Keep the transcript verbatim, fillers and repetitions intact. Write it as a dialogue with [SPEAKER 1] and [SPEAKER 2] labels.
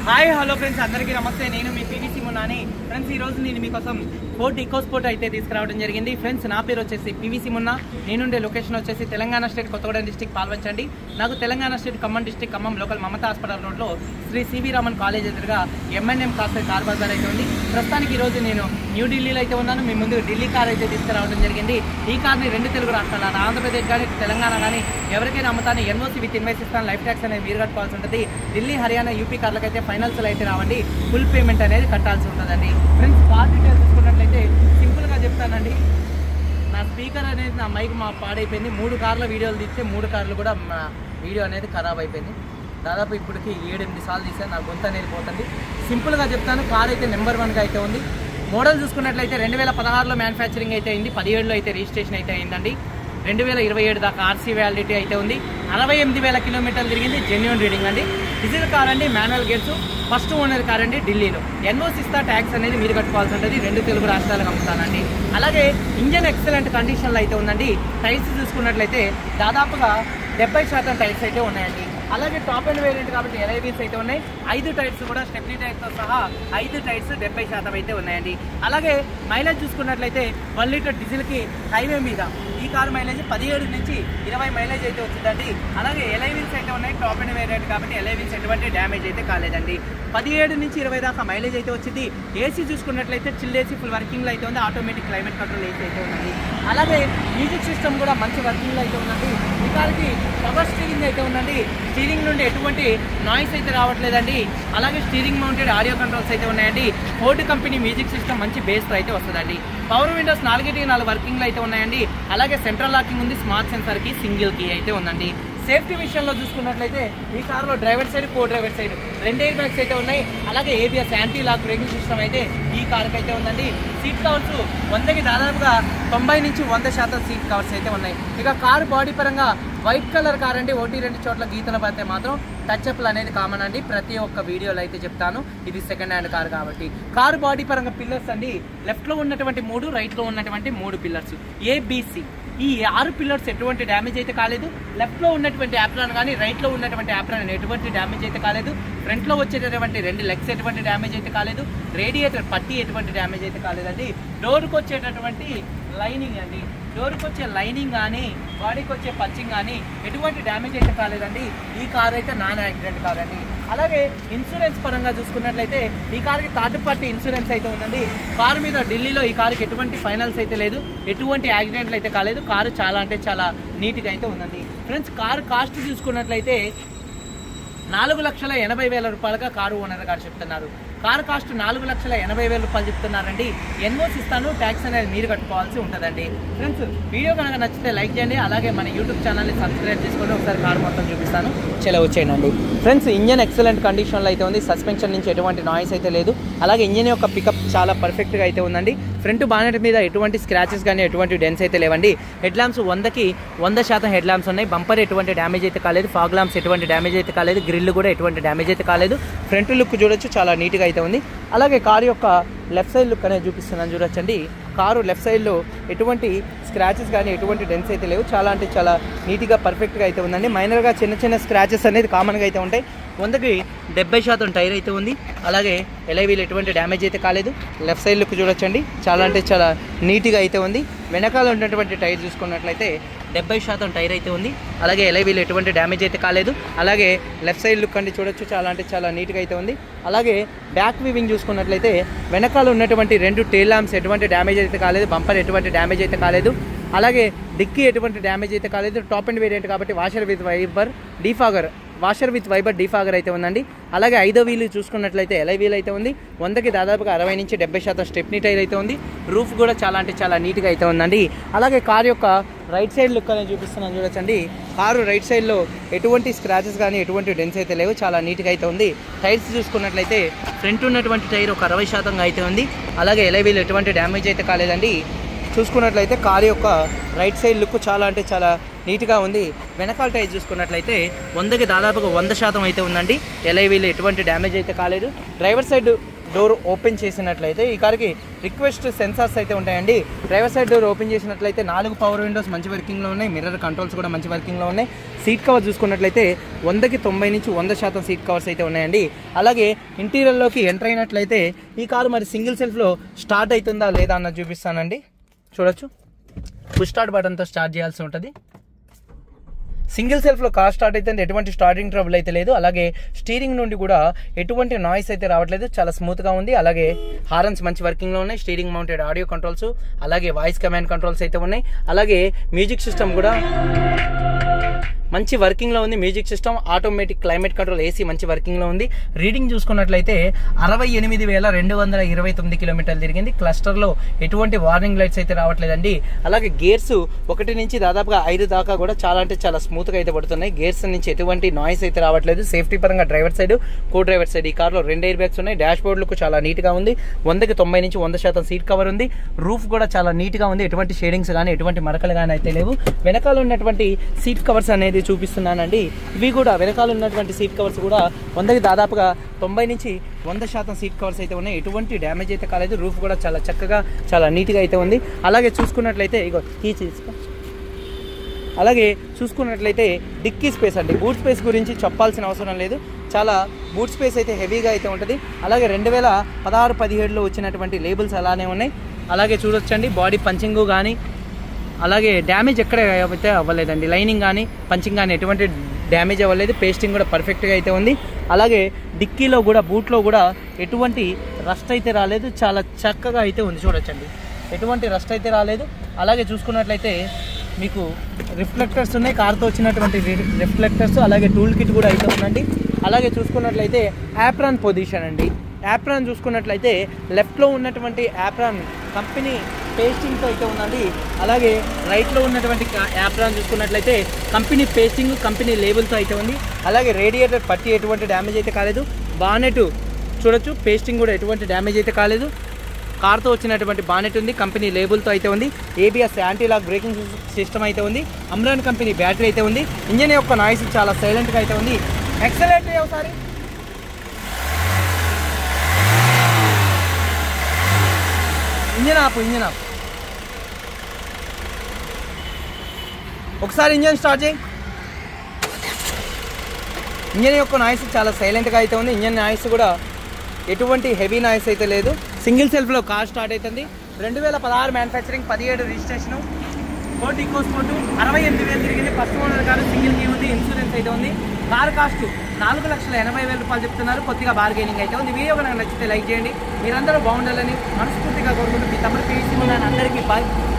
[SPEAKER 1] Hi hello friends, అందరికీ నమస్తే. నేను మీ పీవీసీ మున్నాని. ఫ్రెండ్స్, ఈరోజు నేను మీకోసం ఫోర్ట్ ఈకో స్పోర్ట్ అయితే తీసుకురావడం జరిగింది. ఫ్రెండ్స్, నా పేరు వచ్చేసి పీవీసీ మున్నా. నేనుండే లొకేషన్ వచ్చేసి తెలంగాణ స్టేట్ కొత్తగూడెం డిస్టిక్ పాల్వంచండి. నాకు Telangana state Khammam district Khammam local Mamata hospital రోడ్లో శ్రీ సివి రామన్ కాలేజ్ ఎదురుగా ఎంఎన్ఎం కాస్త కార్ బజార్ అయితే ఉంది. ప్రస్తుతానికి ఈరోజు నేను న్యూఢిల్లీలో అయితే ఉన్నాను. మీ ముందు ఢిల్లీ కార్ అయితే తీసుకురావడం జరిగింది. ఈ కార్ని రెండు తెలుగు రాష్ట్రాలు, ఆంధ్రప్రదేశ్ కానీ తెలంగాణ కానీ ఎవరికైనా అమ్ముతాను. ఎన్ఓసీ విత్ ఇన్వైస్ ఇస్తాను. లైఫ్ ట్యాక్స్ అనేది మీరు కట్టుకోవాల్సి ఉంటుంది. ఢిల్లీ, హర్యానా, యూపీ కార్లకు అయితే ఫైనల్స్లో అయితే రావండి. ఫుల్ పేమెంట్ అనేది కట్టాల్సి ఉంటుందండి. ఫ్రెండ్స్, కార్ డీటెయిల్స్ చూసుకున్నట్లయితే సింపుల్గా చెప్తానండి. నా స్పీకర్ అనేది నా మైక్ మా పాడైపోయింది. మూడు కార్ల వీడియోలు తీస్తే మూడు కార్లు కూడా మా వీడియో అనేది ఖరాబ్ అయిపోయింది. దాదాపు ఇప్పటికి ఏడు ఎనిమిది సార్లు తీసాను. నా గొంతు అనేది పోతుంది. సింపుల్గా చెప్తాను, కార్ అయితే నెంబర్ వన్గా అయితే ఉంది. మోడల్ చూసుకున్నట్లయితే రెండు వేల పదహారులో మ్యానుఫ్యాక్చరింగ్ అయితే అయింది. పదిహేడులో అయితే రిజిస్ట్రేషన్ అయితే అయిందండి. రెండు వేల ఇరవై ఏడు దాకా ఆర్సీ వ్యాలిడిటీ అయితే ఉంది. అరవై ఎనిమిది వేల కిలోమీటర్లు తిరిగింది. జెన్యూన్ రీడింగ్ అండి. డీజిల్ కార్ అండి, manual gears, first owner car అండి. ఢిల్లీలో ఎన్ఓసి ఇస్తా, ట్యాక్స్ అనేది మీరు కట్టుకోవాల్సి ఉంటుంది. రెండు తెలుగు రాష్ట్రాలకు అమ్ముతానండి. అలాగే ఇంజన్ ఎక్సలెంట్ కండిషన్లో అయితే ఉందండి. టైర్స్ చూసుకున్నట్లయితే దాదాపుగా డెబ్బై శాతం టైర్స్ అయితే ఉన్నాయండి. అలాగే టాప్ అండ్ వేరియంట్ కాబట్టి ఎలై వీల్స్ అయితే ఉన్నాయి. ఐదు టైర్స్ కూడా స్టెప్నీ టైర్స్తో సహా ఐదు టైర్స్ డెబ్బై శాతం అయితే ఉన్నాయండి. అలాగే మైలేజ్ చూసుకున్నట్లయితే వన్ లీటర్ డీజిల్కి హైవే మీద ఈ కారు మైలేజ్ పదిహేడు నుంచి ఇరవై మైలేజ్ అయితే వచ్చిందండి. అలాగే ఎలై వీల్స్ అయితే ఉన్నాయి. టాప్ అండ్ వేరియంట్ కాబట్టి ఎలై వీల్స్ ఎటువంటి డ్యామేజ్ అయితే కాలేదండి. పదిహేడు నుంచి ఇరవై దాకా మైలేజ్ అయితే వచ్చింది. ఏసీ చూసుకున్నట్లయితే చిల్ ఏసీ ఫుల్ వర్కింగ్లో అయితే ఉంది. ఆటోమేటిక్ క్లైమేట్ కంట్రోల్ ఏసీ అయితే ఉందండి. అలాగే మ్యూజిక్ సిస్టమ్ కూడా మంచి వర్కింగ్లో అయితే ఉందండి. ఈ కార్కి పవర్ స్టీరింగ్ అయితే ఉందండి. స్టీరింగ్ నుండి ఎటువంటి నాయిస్ అయితే రావట్లేదండి. అలాగే స్టీరింగ్ మౌంటెడ్ ఆడియో కంట్రోల్స్ అయితే ఉన్నాయండి. ఫోర్డ్ కంపెనీ మ్యూజిక్ సిస్టమ్ మంచి బేస్తో అయితే వస్తుందండి. పవర్ విండోస్ నాలుగిటికి నాలుగు వర్కింగ్లో అయితే ఉన్నాయండి. అలాగే సెంట్రల్ లాకింగ్ ఉంది. స్మార్ట్ సెన్సార్కి సింగిల్ కీ అయితే ఉందండి. సేఫ్టీ విషయంలో చూసుకున్నట్లయితే ఈ కార్లో driver side, co driver side రెండు ఎయిర్ బ్యాగ్స్ అయితే ఉన్నాయి. అలాగే ABS anti lock braking system అయితే ఈ కార్కి అయితే ఉందండి. సీట్ కవర్స్ వందకి దాదాపుగా తొంభై నుంచి వంద శాతం సీట్ కవర్స్ అయితే ఉన్నాయి. ఇక కారు బాడీ పరంగా వైట్ కలర్ కార్ అండి. ఒకటి రెండు చోట్ల గీతలు పడితే మాత్రం టచ్అప్లు అనేది కామన్ అండి. ప్రతి ఒక్క వీడియోలో అయితే చెప్తాను. ఇది సెకండ్ హ్యాండ్ కార్ కాబట్టి. కారు బాడీ పరంగా పిల్లర్స్ అండి, లెఫ్ట్లో ఉన్నటువంటి మూడు, రైట్లో ఉన్నటువంటి మూడు పిల్లర్స్ ఏబిసి. ఈ ఆరు పిల్లర్స్ ఎటువంటి డ్యామేజ్ అయితే కాలేదు. లెఫ్ట్లో ఉన్నటువంటి యాప్రాన్ కానీ రైట్లో ఉన్నటువంటి యాప్రాన్ ఎటువంటి డ్యామేజ్ అయితే కాలేదు. ఫ్రంట్లో వచ్చేటటువంటి రెండు లెగ్స్ ఎటువంటి డ్యామేజ్ అయితే కాలేదు. రేడియేటర్ పట్టి ఎటువంటి డ్యామేజ్ అయితే కాలేదండి. డోర్కి వచ్చేటటువంటి లైనింగ్ అండి, డోర్కి వచ్చే లైనింగ్ కానీ బాడీకి వచ్చే పచ్చింగ్ కానీ ఎటువంటి డ్యామేజ్ అయితే కాలేదండి. ఈ కార్ అయితే నాన్ యాక్సిడెంట్ కాదండి. అలాగే ఇన్సూరెన్స్ పరంగా చూసుకున్నట్లయితే ఈ కార్కి థర్డ్ పార్టీ ఇన్సూరెన్స్ అయితే ఉందండి. కారు మీద ఢిల్లీలో ఈ కారుకి ఎటువంటి ఫైనల్స్ అయితే లేదు. ఎటువంటి యాక్సిడెంట్లు అయితే కాలేదు. కారు చాలా అంటే చాలా నీట్గా అయితే ఉందండి. ఫ్రెండ్స్, కారు కాస్ట్ చూసుకున్నట్లయితే నాలుగు లక్షల ఎనభై వేల రూపాయలుగా కారు ఓనర్ గారు చెప్తున్నారు. కారు కాస్ట్ నాలుగు లక్షల ఎనభై వేల రూపాయలు చెప్తున్నారండి. ఎన్ఓసి ఇస్తాను, ట్యాక్స్ అనేది మీరు కట్టుకోవాల్సి ఉంటుందండి. ఫ్రెండ్స్, వీడియో కనుక నచ్చితే లైక్ చేయండి. అలాగే మన యూట్యూబ్ ఛానల్ని సబ్స్క్రైబ్ చేసుకొని ఒకసారి కారు మొత్తం చూపిస్తాను. చలో వచ్చేయండి. ఫ్రెండ్స్, ఇంజన్ ఎక్సలెంట్ కండిషన్లో అయితే ఉంది. సస్పెన్షన్ నుంచి ఎటువంటి నాయిస్ అయితే లేదు. అలాగే ఇంజన్ యొక్క పికప్ చాలా పర్ఫెక్ట్గా అయితే ఉందండి. ఫ్రంట్ బానెట్ మీద ఎటువంటి స్క్రాచెస్ కానీ ఎటువంటి డెన్స్ అయితే లేవండి. హెడ్ ల్యాంప్స్ వందకి వంద శాతం హెడ్ ల్యాంప్స్ ఉన్నాయి. బంపర్ ఎటువంటి డ్యామేజ్ అయితే కాలేదు. ఫాగ్ ల్యాంప్స్ ఎటువంటి డ్యామేజ్ అయితే కాలేదు. గ్రిల్ కూడా ఎటువంటి డ్యామేజ్ అయితే కాలేదు. ఫ్రంట్ లుక్ చూడొచ్చు, చాలా నీట్గా అయితే ఉంది. అలాగే కారు యొక్క లెఫ్ట్ సైడ్ లుక్ అనేది చూపిస్తున్నాను చూడొచ్చండి. కారు లెఫ్ట్ సైడ్లో ఎటువంటి స్క్రాచెస్ కానీ ఎటువంటి డెన్స్ అయితే లేవు. చాలా అంటే చాలా నీట్గా పర్ఫెక్ట్గా అయితే ఉందండి. మైనర్గా చిన్న చిన్న స్క్రాచెస్ అనేది కామన్గా అయితే ఉంటాయి. వందకి డెబ్బై శాతం టైర్ అయితే ఉంది. అలాగే ఎలై వీల్ ఎటువంటి డ్యామేజ్ అయితే కాలేదు. లెఫ్ట్ సైడ్ లుక్ చూడొచ్చండి, చాలా అంటే చాలా నీట్గా అయితే ఉంది. వెనకాల ఉన్నటువంటి టైర్ చూసుకున్నట్లయితే డెబ్బై శాతం టైర్ అయితే ఉంది. అలాగే ఎలై వీల్ ఎటువంటి డ్యామేజ్ అయితే కాలేదు. అలాగే లెఫ్ట్ సైడ్ లుక్ అండి చూడొచ్చు, చాలా అంటే చాలా నీట్గా అయితే ఉంది. అలాగే బ్యాక్ వీవింగ్ చూసుకున్నట్లయితే వెనకాల ఉన్నటువంటి రెండు టెయిల్ ల్యాంప్స్ ఎటువంటి డ్యామేజ్ అయితే కాలేదు. బంపర్ ఎటువంటి డ్యామేజ్ అయితే కాలేదు. అలాగే డిక్కీ ఎటువంటి డ్యామేజ్ అయితే కాలేదు. టాప్ అండ్ వేరియంట్ కాబట్టి washer with wiper defogger washer with wiper defogger అయితే ఉందండి. అలాగే ఐదో వీలు చూసుకున్నట్లయితే ఎలై వీల్ అయితే ఉంది. వందకి దాదాపుగా అరవై నుంచి డెబ్బై శాతం స్టెప్నీ టైర్ అయితే ఉంది. రూఫ్ కూడా చాలా అంటే చాలా నీట్గా అయితే ఉందండి. అలాగే కారు యొక్క రైట్ సైడ్ లుక్ అనేది చూపిస్తున్నాను చూడొచ్చండి. కారు రైట్ సైడ్లో ఎటువంటి స్క్రాచెస్ కానీ ఎటువంటి డెన్స్ అయితే లేవు. చాలా నీట్గా అయితే ఉంది. టైర్స్ చూసుకున్నట్లయితే ఫ్రంట్ ఉన్నటువంటి టైర్ ఒక అరవై శాతంగా అయితే ఉంది. అలాగే ఎలై వీల్ ఎటువంటి డ్యామేజ్ అయితే కాలేదండి. చూసుకున్నట్లయితే కారు యొక్క రైట్ సైడ్ లుక్ చాలా అంటే చాలా నీట్గా ఉంది. వెనకాల టైర్ చూసుకున్నట్లయితే వందకి దాదాపుగా వంద శాతం అయితే ఉందండి. ఎలై వీల్ ఎటువంటి డ్యామేజ్ అయితే కాలేదు. డ్రైవర్ సైడ్ డోర్ ఓపెన్ చేసినట్లయితే ఈ కార్కి రిక్వెస్ట్ సెన్సార్స్ అయితే ఉంటాయండి. డ్రైవర్ సైడ్ డోర్ ఓపెన్ చేసినట్లయితే నాలుగు పవర్ విండోస్ మంచి వర్కింగ్లో ఉన్నాయి. మిర్రర్ కంట్రోల్స్ కూడా మంచి వర్కింగ్లో ఉన్నాయి. సీట్ కవర్ చూసుకున్నట్లయితే వందకి తొంభై నుంచి వంద శాతం సీట్ కవర్స్ అయితే ఉన్నాయండి. అలాగే ఇంటీరియర్లోకి ఎంటర్ అయినట్లయితే ఈ కారు మరి సింగిల్ సెల్ఫ్లో స్టార్ట్ అవుతుందా లేదా అన్నది చూపిస్తానండి. చూడొచ్చు, పుష్ స్టార్ట్ బటన్తో స్టార్ట్ చేయాల్సి ఉంటుంది. సింగిల్ సెల్ఫ్లో కార్ స్టార్ట్ అయితే ఎటువంటి స్టార్టింగ్ ట్రబుల్ అయితే లేదు. అలాగే స్టీరింగ్ నుండి కూడా ఎటువంటి నాయిస్ అయితే రావట్లేదు, చాలా స్మూత్గా ఉంది. అలాగే హారన్స్ మంచి వర్కింగ్లో ఉన్నాయి. స్టీరింగ్ మౌంటెడ్ ఆడియో కంట్రోల్స్, అలాగే వాయిస్ కమాండ్ కంట్రోల్స్ అయితే ఉన్నాయి. అలాగే మ్యూజిక్ సిస్టమ్ కూడా మంచి వర్కింగ్లో ఉంది. Music system, automatic climate control, AC మంచి వర్కింగ్లో ఉంది. రీడింగ్ చూసుకున్నట్లయితే అరవై ఎనిమిది వేల రెండు వందల ఇరవై తొమ్మిది కిలోమీటర్లు తిరిగింది. క్లస్టర్లో ఎటువంటి వార్నింగ్ లైట్స్ అయితే రావట్లేదండి. అలాగే గేర్స్ ఒకటి నుంచి దాదాపుగా ఐదు దాకా కూడా చాలా అంటే చాలా స్మూత్గా అయితే పడుతున్నాయి. గేర్స్ నుంచి ఎటువంటి నాయిస్ అయితే రావట్లేదు. సేఫ్టీ పరంగా driver side, co driver side ఈ కార్లో రెండు ఎయిర్ బ్యాగ్స్ ఉన్నాయి. డాష్ బోర్డ్ లుక్ చాలా నీట్గా ఉంది. వందకి తొంభై నుంచి వంద శాతం సీట్ కవర్ ఉంది. రూఫ్ కూడా చాలా నీట్గా ఉంది. ఎటువంటి షేడింగ్స్ కానీ ఎటువంటి మరకలు కానీ అయితే లేవు. వెనకాల ఉన్నటువంటి సీట్ కవర్స్ అనేది చూపిస్తున్నానండి. ఇవి కూడా వెనకాల ఉన్నటువంటి సీట్ కవర్స్ కూడా వందకి దాదాపుగా తొంభై నుంచి వంద శాతం సీట్ కవర్స్ అయితే ఉన్నాయి. ఎటువంటి డ్యామేజ్ అయితే కాలేదు. రూఫ్ కూడా చాలా చక్కగా చాలా నీట్గా అయితే ఉంది. అలాగే చూసుకున్నట్లయితే ఇగో కీ తీసుకో. అలాగే చూసుకున్నట్లయితే డిక్కీ స్పేస్ అండి, బూట్ స్పేస్ గురించి చెప్పాల్సిన అవసరం లేదు. చాలా బూట్ స్పేస్ అయితే హెవీగా అయితే ఉంటుంది. అలాగే రెండు వేల పదహారు పదిహేడులో వచ్చినటువంటి లేబుల్స్ అలానే ఉన్నాయి. అలాగే చూడొచ్చండి, బాడీ పంచింగ్ కానీ అలాగే డ్యామేజ్ ఎక్కడ అయితే అవ్వలేదండి. లైనింగ్ కానీ పంచింగ్ కానీ ఎటువంటి డ్యామేజ్ అవ్వలేదు. పేస్టింగ్ కూడా పర్ఫెక్ట్గా అయితే ఉంది. అలాగే డిక్కీలో కూడా బూట్లో కూడా ఎటువంటి రస్ట్ అయితే రాలేదు. చాలా చక్కగా అయితే ఉంది. చూడొచ్చండి, ఎటువంటి రస్ట్ అయితే రాలేదు. అలాగే చూసుకున్నట్లయితే మీకు రిఫ్లెక్టర్స్ ఉన్నాయి. కార్తో వచ్చినటువంటి రిఫ్లెక్టర్స్, అలాగే టూల్ కిట్ కూడా అయితే ఉందండి. అలాగే చూసుకున్నట్లయితే యాప్రాన్ పొజిషన్ అండి. యాప్రాన్ చూసుకున్నట్లయితే లెఫ్ట్లో ఉన్నటువంటి యాప్రాన్ కంపెనీ పేస్టింగ్తో అయితే ఉందండి. అలాగే రైట్లో ఉన్నటువంటి యాప్రాన్ చూసుకున్నట్లయితే కంపెనీ పేస్టింగ్, కంపెనీ లేబుల్తో అయితే ఉంది. అలాగే రేడియేటర్ పట్టి ఎటువంటి డ్యామేజ్ అయితే కాలేదు. బానెట్ చూడొచ్చు, పేస్టింగ్ కూడా ఎటువంటి డ్యామేజ్ అయితే కాలేదు. కార్తో వచ్చినటువంటి బానెట్ ఉంది, కంపెనీ లేబుల్తో అయితే ఉంది. ABS anti lock braking system అయితే ఉంది. అమ్రాన్ కంపెనీ బ్యాటరీ అయితే ఉంది. ఇంజన్ యొక్క నాయిస్ చాలా సైలెంట్గా అయితే ఉంది. ఎక్సలెంట్. ఒకసారి ఇంజన్ ఆపు, ఇంజన్ ఆపు. ఒకసారి ఇంజన్ స్టార్ట్ చేయి. ఇంజన్ యొక్క నాయిస్ చాలా సైలెంట్గా అయితే ఉంది. ఇంజన్ నాయిస్ కూడా ఎటువంటి హెవీ నాయిస్ అయితే లేదు. సింగిల్ సెల్ఫ్లో కార్ స్టార్ట్ అవుతుంది. రెండు వేల పదహారు మ్యానుఫ్యాక్చరింగ్, పదిహేడు రిజిస్ట్రేషను, ఫోర్డ్ ఈకో స్పోర్ట్, అరవై ఎనిమిది వేలు తిరిగింది. First owner car, single key ఉంది, ఇన్సూరెన్స్ అయితే ఉంది. కారు కాస్ట్ నాలుగు లక్షల ఎనభై వేల రూపాయలు చెప్తున్నారు. కొద్దిగా బార్గెనింగ్ అయితే ఉంది. వీడియో కనుక నచ్చితే లైక్ చేయండి. మీరందరూ బాగుండాలని మనస్ఫూర్తిగా కోరుకుంటూ మీ తమ్ముడు పీవీసీ అందరికీ బాయ్.